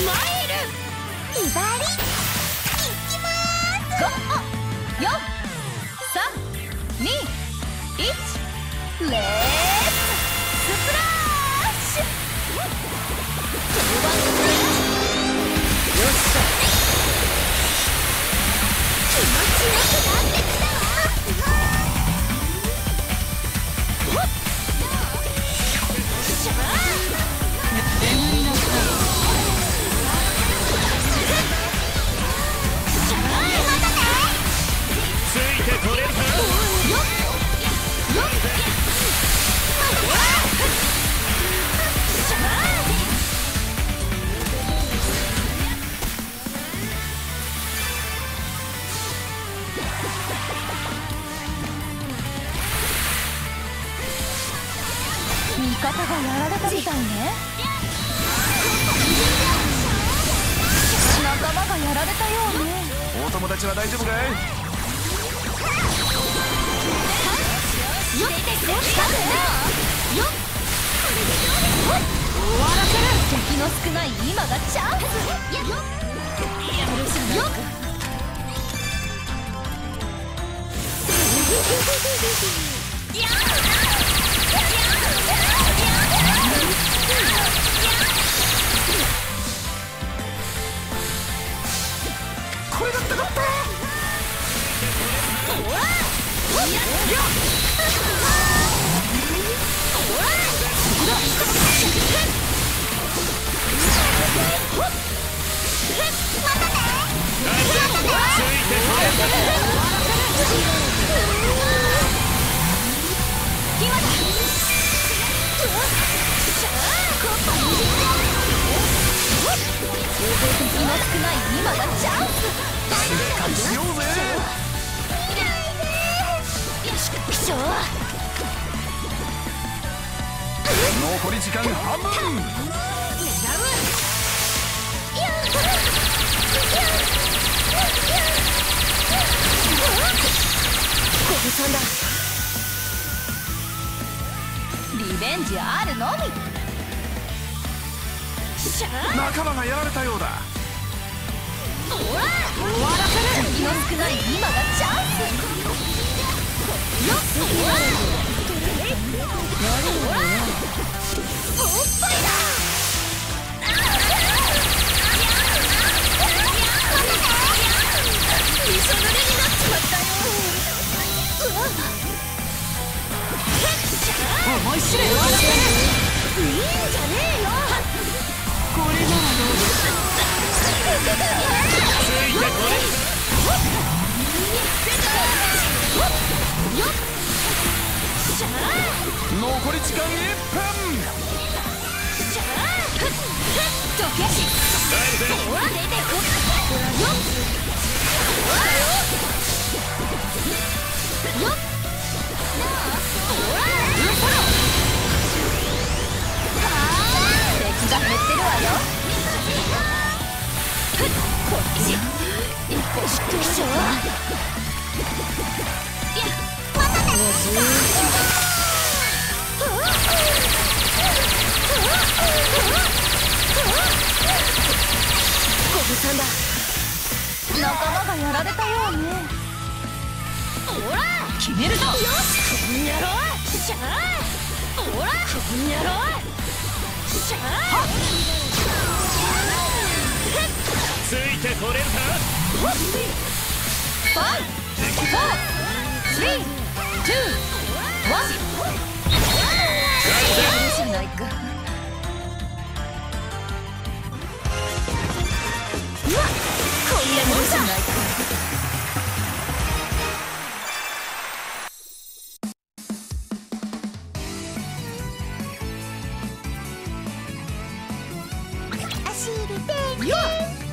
威張りいきまーす。 4、3、2、1、レッツスプラッシュ。よっしゃ。 気持ちよくなってきたわ。 味方がやられたみたいね。仲間がやられたようね。 お友達は大丈夫かい？ よっ、終わらせる。敵の少ない今がチャンス。よっ。 これだったかった。しようぜ。残り時間半分。 リベンジあるのみ。 仲間がやられたようだ。 終わらせる。敵の少ない今がチャンス。よっ、おっぱいだ。びしょ濡れになっちまったよ。思い知れ。終わらせる。いいんじゃねえよ。これならどうです。 残り時間1分。 敵が減ってるわよ。こっち一歩知ってるでしょ。ゴブさんだ。仲間がやられたようね。ほら決めるぞ。よし、こんやろ。しゃあ。ほらこんやろ。しゃあ。 ついてこれるか。 5、4、3、2、1。じゃないか。うわっ、こんなもんじゃないか。 足入れてよっ。